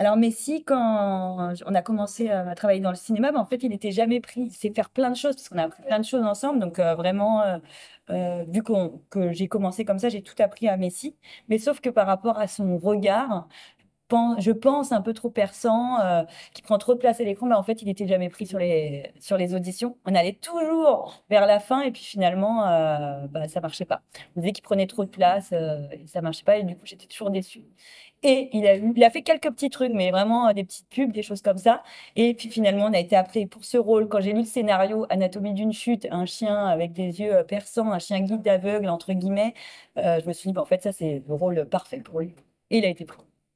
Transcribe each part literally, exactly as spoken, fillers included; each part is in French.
Alors Messi, quand on a commencé à travailler dans le cinéma, ben, en fait, il n'était jamais pris. Il sait faire plein de choses, parce qu'on a appris plein de choses ensemble. Donc euh, vraiment, euh, euh, vu qu'on, que j'ai commencé comme ça, j'ai tout appris à Messi. Mais sauf que par rapport à son regard, pen- je pense un peu trop perçant, euh, qui prend trop de place à l'écran, mais en fait, il n'était jamais pris sur les, sur les auditions. On allait toujours vers la fin, et puis finalement, euh, bah, ça marchait pas. On disait qu'il prenait trop de place, euh, et ça marchait pas, et du coup, j'étais toujours déçue. Et il a eu, il a fait quelques petits trucs, mais vraiment euh, des petites pubs, des choses comme ça. Et puis finalement, on a été appelé pour ce rôle. Quand j'ai lu le scénario Anatomie d'une chute, un chien avec des yeux euh, perçants, un chien guide aveugle, entre guillemets, euh, je me suis dit, bah, en fait, ça, c'est le rôle parfait pour lui. Et il a été pris.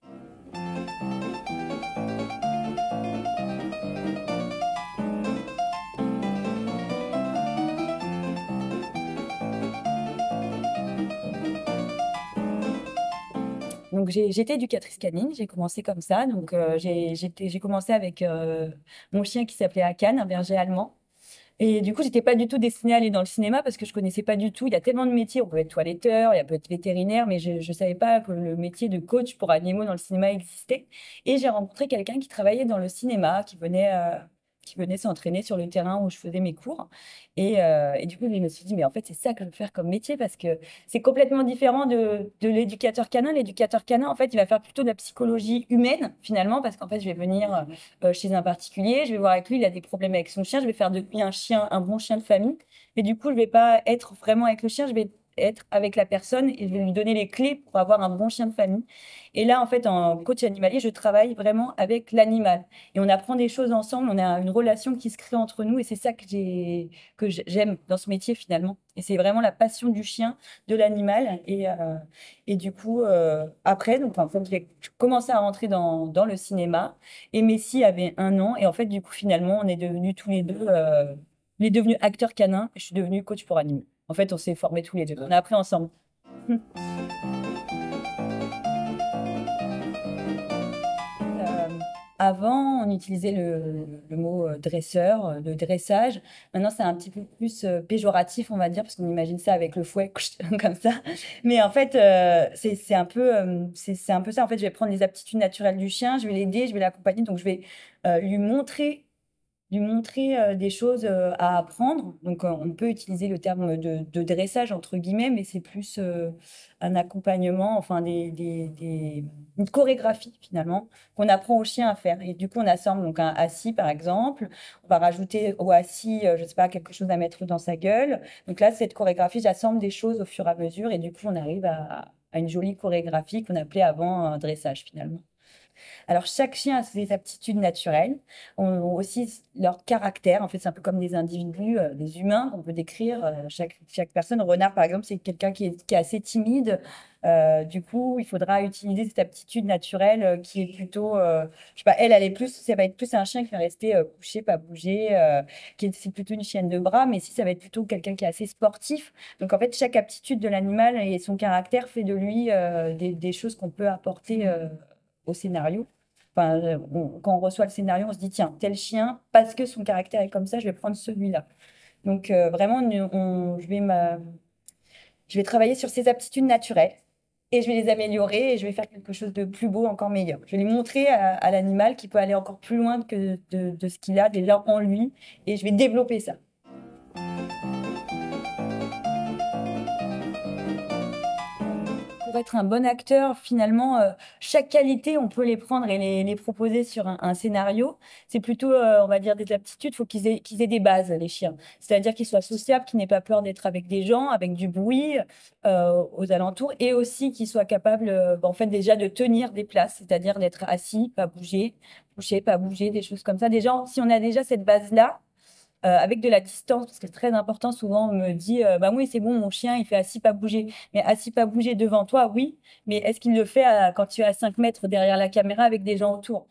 Donc j'ai- j'étais éducatrice canine, j'ai commencé comme ça. Donc euh, j'ai j'étais- j'ai commencé avec euh, mon chien qui s'appelait Akan, un berger allemand. Et du coup, j'étais pas du tout destinée à aller dans le cinéma parce que je connaissais pas du tout. Il y a tellement de métiers. On peut être toiletteur, il peut être vétérinaire, mais je, je savais pas que le métier de coach pour animaux dans le cinéma existait. Et j'ai rencontré quelqu'un qui travaillait dans le cinéma, qui venait, euh, qui venait s'entraîner sur le terrain où je faisais mes cours. Et, euh, et du coup, je me suis dit, mais en fait, c'est ça que je veux faire comme métier parce que c'est complètement différent de, de l'éducateur canin. L'éducateur canin, en fait, il va faire plutôt de la psychologie humaine, finalement, parce qu'en fait, je vais venir euh, chez un particulier, je vais voir avec lui, il a des problèmes avec son chien, je vais faire de lui un chien, un bon chien de famille. Mais du coup, je vais pas être vraiment avec le chien, je vais être avec la personne et je vais lui donner les clés pour avoir un bon chien de famille. Et là, en fait, en coach animalier, je travaille vraiment avec l'animal. Et on apprend des choses ensemble, on a une relation qui se crée entre nous et c'est ça que j'ai, que j'aime dans ce métier finalement. Et c'est vraiment la passion du chien, de l'animal. Et, euh, et du coup, euh, après, donc, en fait, j'ai commencé à rentrer dans, dans le cinéma. Et Messi avait un an. Et en fait, du coup, finalement, on est devenus tous les deux, euh, il est devenu acteur canin. Et je suis devenue coach pour animaux. En fait, on s'est formés tous les deux. On a appris ensemble. Euh, Avant, on utilisait le, le mot euh, dresseur, euh, de dressage. Maintenant, c'est un petit peu plus euh, péjoratif, on va dire, parce qu'on imagine ça avec le fouet, comme ça. Mais en fait, euh, c'est c'est un peu, euh, c'est c'est un peu ça. En fait, je vais prendre les aptitudes naturelles du chien, je vais l'aider, je vais l'accompagner. Donc, je vais euh, lui montrer lui montrer euh, des choses euh, à apprendre. Donc, euh, on peut utiliser le terme de, de dressage, entre guillemets, mais c'est plus euh, un accompagnement, enfin, des, des, des- une chorégraphie, finalement, qu'on apprend au chien à faire. Et du coup, on assemble donc un assis, par exemple. On va rajouter au assis, euh, je sais pas, quelque chose à mettre dans sa gueule. Donc là, cette chorégraphie, j'assemble des choses au fur et à mesure. Et du coup, on arrive à, à une jolie chorégraphie qu'on appelait avant un dressage, finalement. Alors, chaque chien a ses aptitudes naturelles, ont aussi leur caractère. En fait, c'est un peu comme des individus, euh, des humains qu'on peut décrire. euh, chaque, chaque personne, Renard, par exemple, c'est quelqu'un qui est, qui est assez timide. Euh, du coup, il faudra utiliser cette aptitude naturelle euh, qui est plutôt, euh, je sais pas, elle, elle est plus, ça va être plus un chien qui va rester euh, couché, pas bouger, euh, qui est, c'est plutôt une chienne de bras, mais si ça va être plutôt quelqu'un qui est assez sportif. Donc, en fait, chaque aptitude de l'animal et son caractère fait de lui euh, des, des choses qu'on peut apporter euh, au scénario. Enfin, euh, on- quand on reçoit le scénario, on se dit, tiens, tel chien, parce que son caractère est comme ça, je vais prendre celui-là. Donc, euh, vraiment, on- on- je vais ma- je vais travailler sur ses aptitudes naturelles et je vais les améliorer et je vais faire quelque chose de plus beau, encore meilleur. Je vais lui montrer à, à l'animal qu'il peut aller encore plus loin que de, de ce qu'il a déjà en lui et je vais développer ça. Pour être un bon acteur, finalement, euh, chaque qualité, on peut les prendre et les, les proposer sur un, un scénario. C'est plutôt, euh, on va dire, des aptitudes. Il faut qu'ils aient, qu'ils aient des bases, les chiens. C'est-à-dire qu'ils soient sociables, qu'ils n'aient pas peur d'être avec des gens, avec du bruit euh, aux alentours, et aussi qu'ils soient capables, euh, en fait, déjà de tenir des places, c'est-à-dire d'être assis, pas bouger, bouger, pas bouger, des choses comme ça. Déjà, si on a déjà cette base-là, euh, avec de la distance, parce que c'est très important. Souvent, on me dit, euh, bah oui, c'est bon, mon chien, il fait assis, pas bouger. Mais assis, pas bouger devant toi, oui. Mais est-ce qu'il le fait à- quand tu es à cinq mètres derrière la caméra avec des gens autour?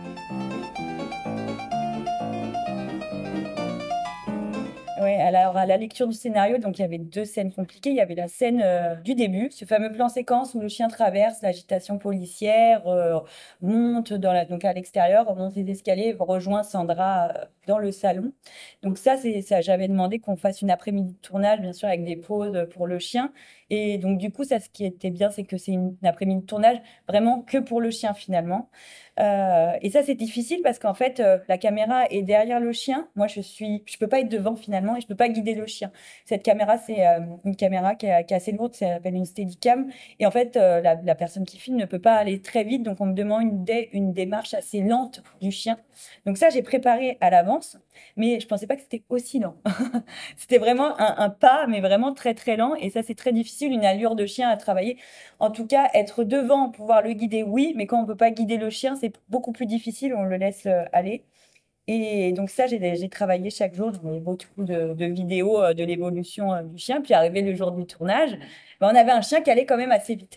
Ouais, alors à la lecture du scénario, donc il y avait deux scènes compliquées. Il y avait la scène euh, du début, ce fameux plan séquence où le chien traverse l'agitation policière, euh, monte dans la, donc à l'extérieur, remonte les escaliers, rejoint Sandra euh, dans le salon. Donc ça, c'est ça. J'avais demandé qu'on fasse une après-midi de tournage, bien sûr, avec des pauses pour le chien. Et donc, du coup, ça, ce qui était bien, c'est que c'est une, une après-midi de tournage vraiment que pour le chien, finalement. Euh, et ça, c'est difficile parce qu'en fait, euh, la caméra est derrière le chien. Moi, je suis, je peux pas être devant, finalement, et je peux pas guider le chien. Cette caméra, c'est euh, une caméra qui est, qui est assez lourde, ça s'appelle une Steadicam. Et en fait, euh, la, la personne qui filme ne peut pas aller très vite, donc on me demande une, dé- une démarche assez lente du chien. Donc ça, j'ai préparé à l'avance, mais je pensais pas que c'était aussi lent. C'était vraiment un, un pas, mais vraiment très très lent. Et ça, c'est très difficile, une allure de chien à travailler. En tout cas, être devant, pouvoir le guider, oui, mais quand on peut pas guider le chien, c'est beaucoup plus difficile, on le laisse euh, aller. Et donc ça, j'ai j'ai travaillé chaque jour, j'avais beaucoup de, de vidéos euh, de l'évolution euh, du chien. Puis arrivé le jour du tournage, ben, on avait un chien qui allait quand même assez vite.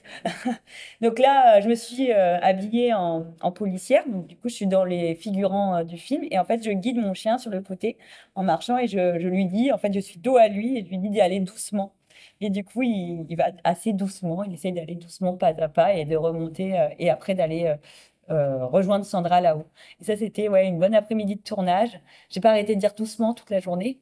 Donc là, euh, je me suis euh, habillée en, en policière. Donc du coup, je suis dans les figurants euh, du film. Et en fait, je guide mon chien sur le côté en marchant et je, je lui dis, en fait, je suis dos à lui et je lui dis d'y aller doucement. Et du coup, il, il va assez doucement. Il essaie d'aller doucement pas à pas et de remonter euh, et après d'aller euh, euh, rejoindre Sandra là-haut. Et ça, c'était ouais, une bonne après-midi de tournage. J'ai pas arrêté de dire doucement toute la journée,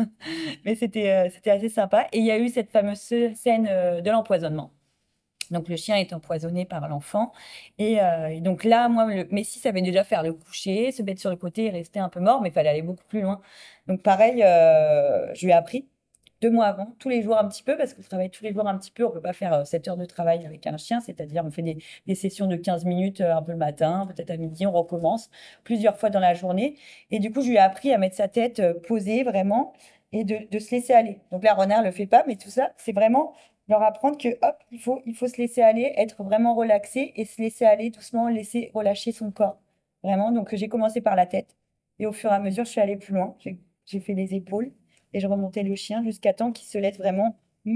mais c'était euh, c'était assez sympa. Et il y a eu cette fameuse scène euh, de l'empoisonnement. Donc le chien est empoisonné par l'enfant. Et, euh, et donc là, moi, le Messi savait déjà faire le coucher, se mettre sur le côté et rester un peu mort, mais il fallait aller beaucoup plus loin. Donc pareil, euh, je lui ai appris deux mois avant, tous les jours un petit peu, parce que je travaille tous les jours un petit peu. On peut pas faire euh, sept heures de travail avec un chien, c'est-à-dire on fait des, des sessions de quinze minutes euh, un peu le matin, peut-être à midi, on recommence plusieurs fois dans la journée. Et du coup, je lui ai appris à mettre sa tête euh, posée vraiment et de, de se laisser aller. Donc là, Renard le fait pas, mais tout ça, c'est vraiment leur apprendre que hop, il faut, il faut se laisser aller, être vraiment relaxé et se laisser aller doucement, laisser relâcher son corps. Vraiment, donc j'ai commencé par la tête et au fur et à mesure, je suis allée plus loin. J'ai j'ai fait les épaules et je remontais le chien jusqu'à temps qu'il se laisse vraiment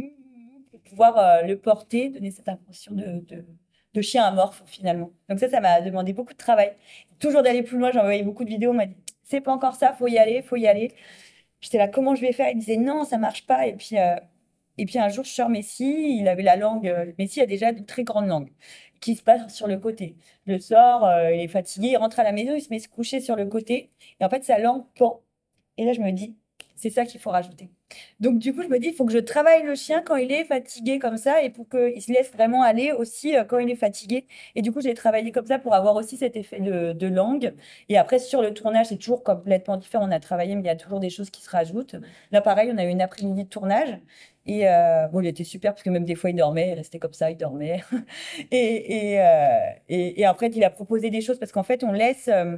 pour pouvoir euh, le porter, donner cette impression de, de, de chien amorphe finalement. Donc ça, ça m'a demandé beaucoup de travail. Toujours d'aller plus loin, j'ai envoyé beaucoup de vidéos, on m'a dit, c'est pas encore ça, faut y aller, faut y aller. J'étais là, comment je vais faire? Il disait non, ça marche pas. Et puis, euh, et puis un jour, je sors Messi, il avait la langue. euh, Messi a déjà une très grande langue qui se passe sur le côté. Je le sors, euh, il est fatigué, il rentre à la maison, il se met se coucher sur le côté. Et en fait, sa langue pend. Et là, je me dis, c'est ça qu'il faut rajouter. Donc, du coup, je me dis, il faut que je travaille le chien quand il est fatigué comme ça et pour qu'il se laisse vraiment aller aussi euh, quand il est fatigué. Et du coup, j'ai travaillé comme ça pour avoir aussi cet effet de, de langue. Et après, sur le tournage, c'est toujours complètement différent. On a travaillé, mais il y a toujours des choses qui se rajoutent. Là, pareil, on a eu une après-midi de tournage. Et euh, bon, il était super parce que même des fois, il dormait, il restait comme ça, il dormait. Et, et, euh, et, et après, il a proposé des choses parce qu'en fait, on laisse. euh,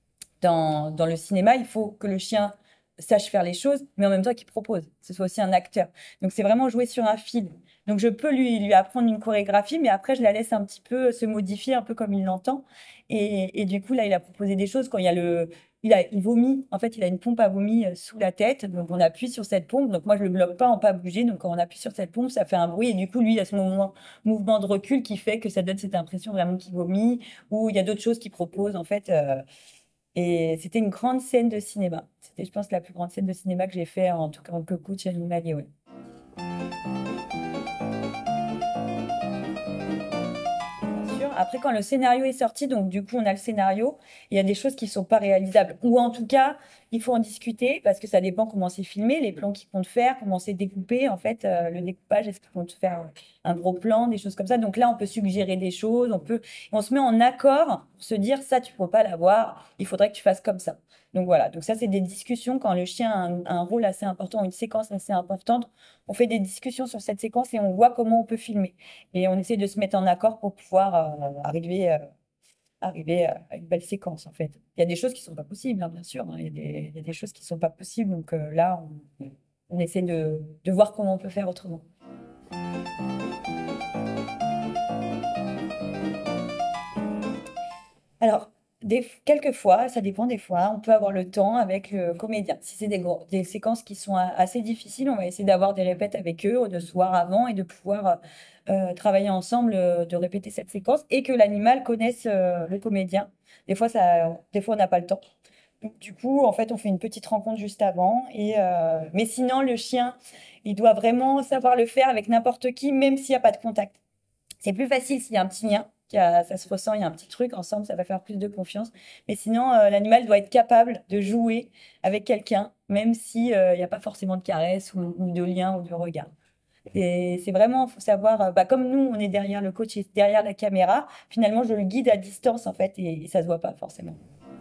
dans, dans le cinéma, il faut que le chien sache faire les choses, mais en même temps qu'il propose, que ce soit aussi un acteur. Donc c'est vraiment jouer sur un fil. Donc je peux lui, lui apprendre une chorégraphie, mais après je la laisse un petit peu se modifier, un peu comme il l'entend. Et, et du coup, là, il a proposé des choses quand il y a le... Il a, il vomit, en fait, il a une pompe à vomi euh, sous la tête, donc on appuie sur cette pompe. Donc moi, je le bloque pas en pas bouger, donc quand on appuie sur cette pompe, ça fait un bruit. Et du coup, lui, il a ce moment, mouvement de recul qui fait que ça donne cette impression vraiment qu'il vomit. Ou il y a d'autres choses qu'il propose, en fait. euh, et c'était une grande scène de cinéma. C'était, je pense, la plus grande scène de cinéma que j'ai fait, en tout cas en coach animalier, ouais. Bien sûr. Après, quand le scénario est sorti, donc du coup, on a le scénario, il y a des choses qui ne sont pas réalisables. Ou en tout cas, il faut en discuter parce que ça dépend comment c'est filmé, les plans qu'ils comptent faire, comment c'est découpé. En fait, euh, le découpage, est-ce qu'ils comptent faire un gros plan, des choses comme ça. Donc là, on peut suggérer des choses, on peut, on se met en accord pour se dire, ça, tu ne peux pas l'avoir, il faudrait que tu fasses comme ça. Donc voilà, donc ça, c'est des discussions quand le chien a un, un rôle assez important, une séquence assez importante. On fait des discussions sur cette séquence et on voit comment on peut filmer. Et on essaie de se mettre en accord pour pouvoir euh, arriver, euh, arriver euh, à une belle séquence, en fait. Il y a des choses qui sont pas possibles, hein, bien sûr, hein. Il y a des, il y a des choses qui sont pas possibles. Donc euh, là, on, on essaie de, de voir comment on peut faire autrement. Alors, des, quelquefois, ça dépend des fois, on peut avoir le temps avec le comédien. Si c'est des, gros- des séquences qui sont a- assez difficiles, on va essayer d'avoir des répètes avec eux, de se voir avant et de pouvoir euh, travailler ensemble, euh, de répéter cette séquence et que l'animal connaisse euh, le comédien. Des fois, ça, des fois, on n'a pas le temps. Donc, du coup, en fait, on fait une petite rencontre juste avant. Et, euh, mais sinon, le chien, il doit vraiment savoir le faire avec n'importe qui, même s'il n'y a pas de contact. C'est plus facile s'il y a un petit lien, qu'il y a- ça se ressent, il y a un petit truc ensemble, ça va faire plus de confiance. Mais sinon, euh, l'animal doit être capable de jouer avec quelqu'un, même si, euh, il n'y a pas forcément de caresse ou, ou de lien ou de regard. Et c'est vraiment, faut savoir, euh, bah, comme nous, on est derrière le coach et derrière la caméra, finalement, je le guide à distance, en fait, et, et ça se voit pas forcément.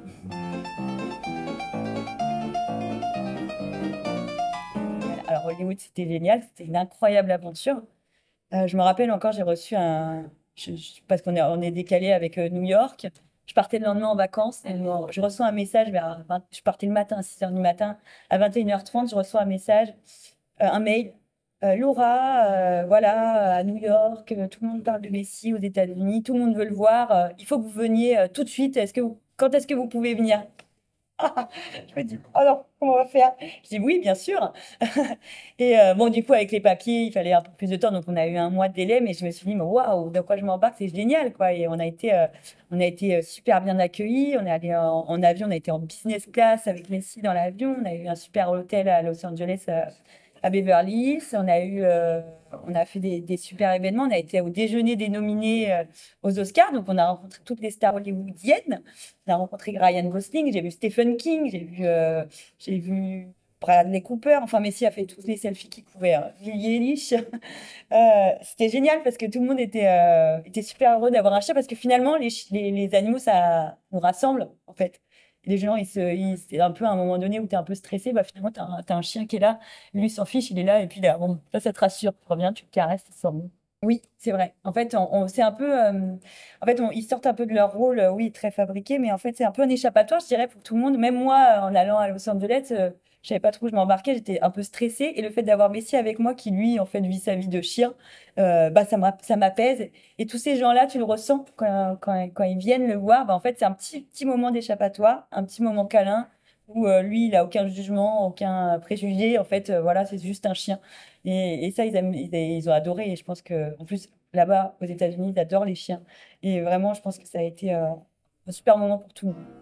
Voilà. Alors, Hollywood, c'était génial, c'était une incroyable aventure. Euh, je me rappelle encore, j'ai reçu un. Je- je- parce qu'on est, on est décalé avec euh, New York. Je partais le lendemain en vacances et euh, je reçois un message vers vingt. Je partais le matin à six heures du matin. À vingt et une heures trente, je reçois un message, euh, un mail. Euh, Laura, euh, voilà, à New York, euh, tout le monde parle de Messi aux États-Unis, tout le monde veut le voir. Euh, il faut que vous veniez euh, tout de suite. Est-ce que vous- quand est-ce que vous pouvez venir? Je me dis, oh non, comment on va faire? Je dis oui, bien sûr. Et euh, bon, du coup, avec les papiers, il fallait un peu plus de temps, donc on a eu un mois de délai, mais je me suis dit, mais waouh, de quoi je m'embarque, c'est génial, quoi. Et on a été, euh, on a été euh, super bien accueillis. On est allé en, en avion, on a été en business class avec Messi dans l'avion. On a eu un super hôtel à Los Angeles, euh, à Beverly Hills. On a eu, euh, on a fait des, des super événements. On a été au déjeuner des nominés euh, aux Oscars, donc on a rencontré toutes les stars hollywoodiennes. On a rencontré Ryan Gosling, j'ai vu Stephen King, j'ai vu, euh, j'ai vu Bradley Cooper. Enfin, Messi a fait tous les selfies qu'il pouvait. Hein. Billie Eilish. Euh, c'était génial parce que tout le monde était, euh, était super heureux d'avoir un chien parce que finalement, les, chi- les, les animaux, ça nous rassemble, en fait. Et les gens, ils se, ils- c'est un peu à un moment donné où tu es un peu stressé, bah finalement, tu as, un t'as un chien qui est là, lui il s'en fiche, il est là, et puis là, bon, ça, ça te rassure. Tu reviens, tu le caresses, il sort bon. Oui, c'est vrai. En fait, on, on- c'est un peu, euh, en fait, on- ils sortent un peu de leur rôle, euh, oui, très fabriqué, mais en fait, c'est un peu un échappatoire, je dirais, pour tout le monde. Même moi, euh, en allant à Los Angeles, euh, je savais pas trop où je m'embarquais, j'étais un peu stressée. Et le fait d'avoir Messi avec moi, qui lui, en fait, vit sa vie de chien, euh, bah, ça m'a- ça m'apaise. Et tous ces gens-là, tu le ressens quand, quand, quand ils viennent le voir. Bah, en fait, c'est un petit, petit moment d'échappatoire, un petit moment câlin, où euh, lui, il a aucun jugement, aucun préjugé. En fait, euh, voilà, c'est juste un chien. Et, et ça, ils, aiment- ils, ils ont adoré. Et je pense que, en plus, là-bas, aux États-Unis, ils adorent les chiens. Et vraiment, je pense que ça a été euh, un super moment pour tout le monde.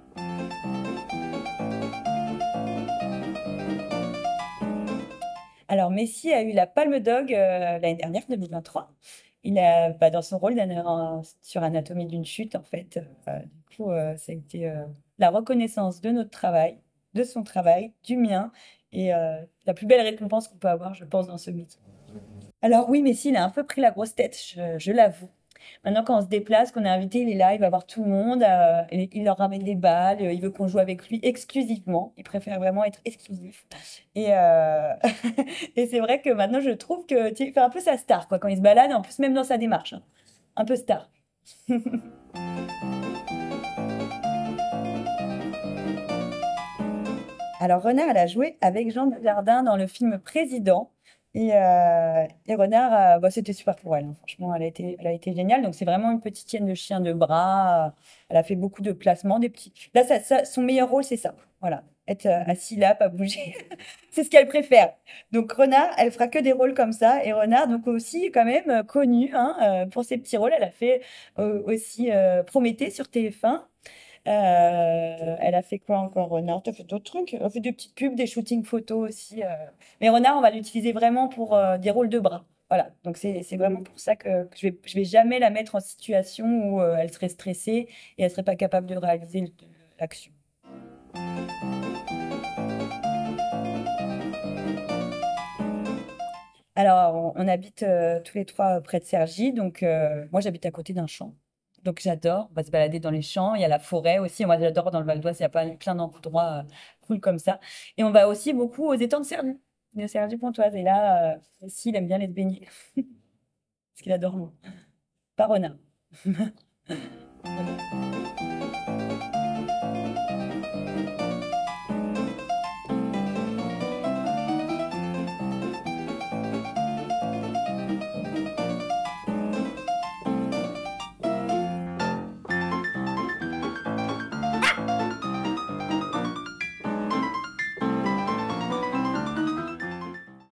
Alors, Messi a eu la Palme d'Og euh, l'année dernière, deux mille vingt-trois. Il a, bah, dans son rôle d'ana- sur Anatomie d'une chute, en fait. Euh, du coup, euh, ça a été euh, la reconnaissance de notre travail, de son travail, du mien, et euh, la plus belle récompense qu'on peut avoir, je pense, dans ce métier. Alors oui, Messi, il a un peu pris la grosse tête, je, je l'avoue. Maintenant, quand on se déplace, qu'on est invité, il est là, il va voir tout le monde, euh, il, il leur ramène des balles, euh, il veut qu'on joue avec lui exclusivement. Il préfère vraiment être exclusif. Et, euh, et c'est vrai que maintenant, je trouve que tu sais, il fait un peu sa star, quoi, quand il se balade, en plus, même dans sa démarche. Hein. Un peu star. Alors, Renard, elle a joué avec Jean Dujardin dans le film Président. Et, euh, et Renard, euh, bah, c'était super pour elle. Hein. Franchement, elle a été, elle a été géniale. Donc, c'est vraiment une petite chienne de chien de bras. Elle a fait beaucoup de placements, des petits. Là, ça, ça- son meilleur rôle, c'est ça. Voilà. Être euh, assis là, pas bouger. C'est ce qu'elle préfère. Donc, Renard, elle fera que des rôles comme ça. Et Renard, donc aussi, quand même, euh, connue hein, euh, pour ses petits rôles. Elle a fait euh, aussi euh, Prométhée sur T F un. Euh, elle a fait quoi encore, Renard? Tu as fait d'autres trucs? Elle a fait des petites pubs, des shootings photos aussi. euh. Mais Renard, on va l'utiliser vraiment pour euh, des rôles de bras. Voilà, donc c'est c'est vraiment pour ça que, que je vais, je vais jamais la mettre en situation où euh, elle serait stressée et elle serait pas capable de réaliser le- l'action. Alors, on, on habite euh, tous les trois près de Cergy, donc euh, moi j'habite à côté d'un champ. Donc j'adore, on va se balader dans les champs, il y a la forêt aussi, moi j'adore dans le Val d'Oise, il y a pas plein d'endroits euh, cool comme ça. Et on va aussi beaucoup aux étangs de Cergy, de Cergy-Pontoise. Et là, euh, aussi, il aime bien les se baigner, parce qu'il adore l'eau. Pas renard.